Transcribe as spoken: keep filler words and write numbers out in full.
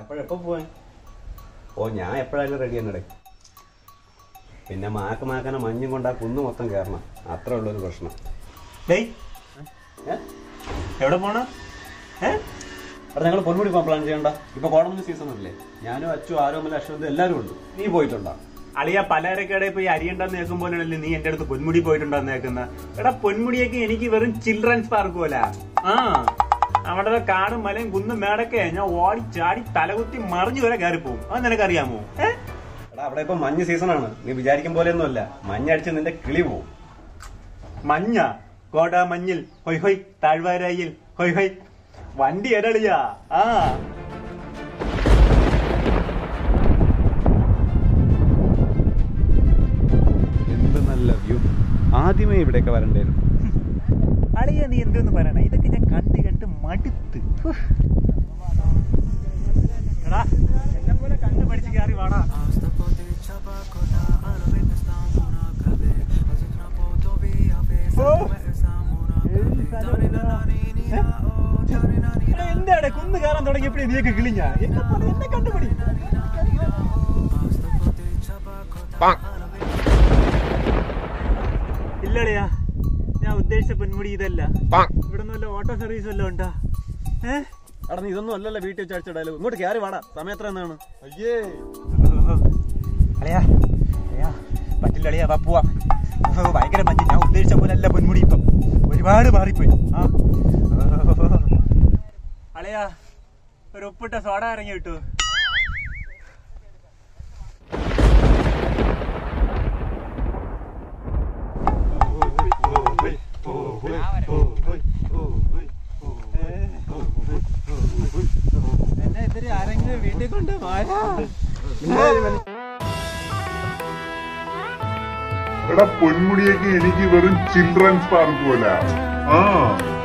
എപ്പോഴെപ്പോ പോവാൻ? ഓ ഞാൻ എപ്പോഴായാലും റെഡി തന്നെ. പിന്നെ മാക്ക് മാക്കനെ മഞ്ഞും കൊണ്ട് ആ കുന്ന് മൊത്തം കയറണം, അത്ര ഉള്ളൊരു പ്രശ്നം. എവിടെ പോണ? അവിടെ ഞങ്ങൾ പൊന്മുടി പോകാൻ പ്ലാൻ ചെയ്യണ്ട. ഇപ്പൊ കോടമഞ്ഞ് സീസൺ അല്ലേ, ഞാനും അച്ചു ആരോമല അശ്വന്ത് എല്ലാവരും ഉണ്ട്. നീ പോയിട്ടുണ്ടോ? അളിയ പലചരക്കടെ പോയി അരിയണ്ടെന്ന് കേൾക്കുമ്പോഴല്ലേ നീ എന്റെ അടുത്ത് പൊന്മുടി പോയിട്ടുണ്ടോന്ന് കേൾക്കുന്ന. എടാ പൊന്മുടിയൊക്കെ എനിക്ക് വെറും ചിൽഡ്രൻസ് പാർക്ക് പോലെ. ആ അവിടെ കാടും മലയും കുന്നും മേടൊക്കെ ഞാൻ ഓടി ചാടി തലകുത്തി മറിഞ്ഞു വരെ കയറി പോകും. അത് നിനക്കറിയാമോ? എടാ അവിടെ ഇപ്പൊ മഞ്ഞ് സീസണാണ്, നീ വിചാരിക്കും പോലെ ഒന്നും അല്ല. മഞ്ഞടിച്ച് നിന്റെ കിളി പോവും. മഞ്ഞ കോടാ മഞ്ഞിൽ ഹൊയ് ഹൊയ് താഴ്വാരായിൽ ഹൊയ് ഹൊയ് വണ്ടി എടളിയാ. ആ എന്ത് നല്ല വ്യൂ. ആദ്യമേ ഇവിടെയൊക്കെ വരണ്ടായിരുന്നു. അളിയ നീ എന്തെന്ന് പറയണ, ഇതൊക്കെ ഞാൻ കണ്ട് കണ്ട് മടുത്ത്. എടാ എന്നെ പോലെ കണ്ടു പഠിച്ച് കയറി വാടാ. എന്താടെ കുന്ന് കയറാൻ തുടങ്ങിയപ്പോഴേ നീയൊക്കെ കിളിഞ്ഞ എന്നെ പോലെ എന്നെ കണ്ടുപിടി. ഇല്ലടയാ, ഞാൻ ഉദ്ദേശിച്ച പൊന്മുടി ഇതല്ല. ഇവിടെ നിന്ന് വല്ല ഓട്ടോ സർവീസ് വല്ലതും ഉണ്ടാ? ഏഹ് എടാ നീ ഇതൊന്നും അല്ലല്ലോ വീട്ടിൽ വെച്ച് അടിച്ചിടാലോ. ഇങ്ങോട്ട് കയറി വാടാ, സമയത്ര എന്നാണ്? അയ്യേ അളിയാ അളിയാ പറ്റില്ല അളിയാ, വാ പോവാം. ഭയങ്കര മഞ്ഞ്, ഞാൻ ഉദ്ദേശിച്ച പോലെ അല്ല പൊന്മുടി, ഇപ്പം ഒരുപാട് മാറിപ്പോയി. ആ അളിയാ ഒരു ഉപ്പിട്ട സോഡ ഇറങ്ങി കിട്ടു. എന്നെ ഇത്തിരി ആരെങ്കിലും വീട്ടിൽ കൊണ്ട് മാറാ. എടാ പൊന്മുടിയൊക്കെ എനിക്ക് വെറും ചിൽഡ്രൻസ് പാർക്ക് പോലെ. ആ